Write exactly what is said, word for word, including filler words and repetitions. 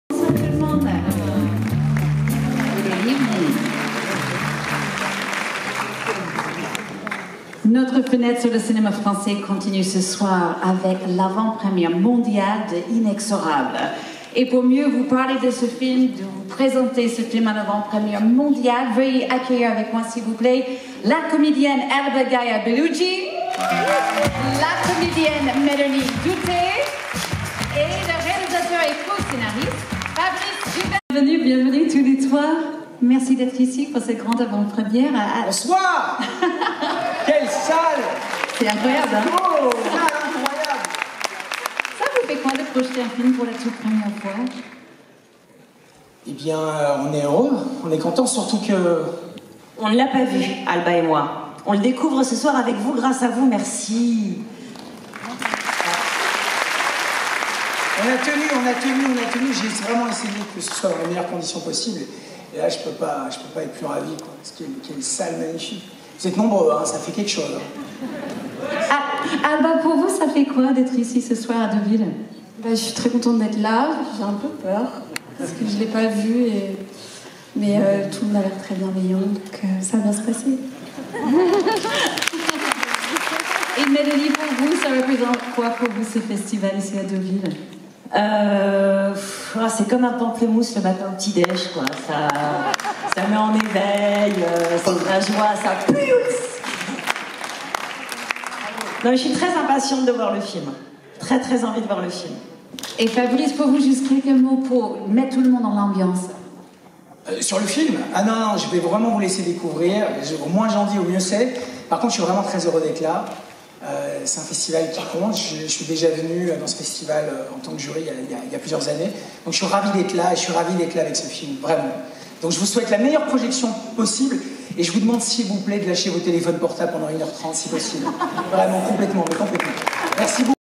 Bonsoir tout le monde. Notre fenêtre sur le cinéma français continue ce soir avec l'avant-première mondiale de Inexorable. Et pour mieux vous parler de ce film, de vous présenter ce film en avant-première mondiale, veuillez accueillir avec moi s'il vous plaît la comédienne Elba Gaia Bellucci, la comédienne Mélanie Douté et le réalisateur et co-scénariste Fabrice Gilbert. Bienvenue, bienvenue tous les trois. Merci d'être ici pour cette grande avant-première. Bonsoir. Quelle salle. C'est incroyable, hein? Oh, incroyable. Ça vous fait quoi de projeter un film pour la toute première fois? Eh bien, euh, on est heureux, on est content, surtout que... On ne l'a pas vu, Alba et moi. On le découvre ce soir avec vous, grâce à vous, merci. On a tenu, on a tenu, on a tenu, j'ai vraiment essayé que ce soit dans les meilleures conditions possibles. Et là, je peux pas, je peux pas être plus ravi, quoi. Parce qu'il y a une salle magnifique. Vous êtes nombreux, hein, ça fait quelque chose. Hein. Ah, Alba, pour vous, ça fait quoi d'être ici ce soir à Deauville? Bah, je suis très contente d'être là. J'ai un peu peur parce que je l'ai pas vu, et... mais euh, tout le monde a l'air très bienveillant, donc euh, ça va bien se passer. Et Mélanie, pour vous, ça représente quoi pour vous ce festival ici à Deauville? Euh, c'est comme un pamplemousse le matin au petit-déj, quoi. Ça, ça met en éveil, euh, c'est de la joie, ça pulse. Non, mais je suis très impatiente de voir le film. Très, très envie de voir le film. Et Fabrice, pour vous, juste quelques mots pour mettre tout le monde dans l'ambiance. Euh, sur le film? Ah non, non, je vais vraiment vous laisser découvrir. Au moins j'en dis, au mieux c'est. Par contre, je suis vraiment très heureux d'être là. Euh, c'est un festival qui compte. Je, je suis déjà venu dans ce festival euh, en tant que jury il y, a, il, y a, il y a plusieurs années. Donc je suis ravi d'être là et je suis ravi d'être là avec ce film, vraiment. Donc je vous souhaite la meilleure projection possible et je vous demande s'il vous plaît de lâcher vos téléphones portables pendant une heure trente si possible. Vraiment complètement, mais complètement. Merci beaucoup.